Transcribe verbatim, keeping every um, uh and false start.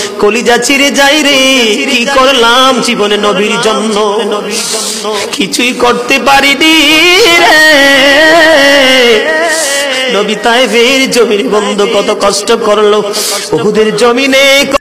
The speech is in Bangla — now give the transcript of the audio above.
কলিজা ছিঁড়ে যায় রে, কি করলাম জীবনে নবীর জন্য, কিছুই করতে পারিনি রে। নবী তায়েফের জমিনে বন্ধ কত কষ্ট করলো, উহুদের জমিনে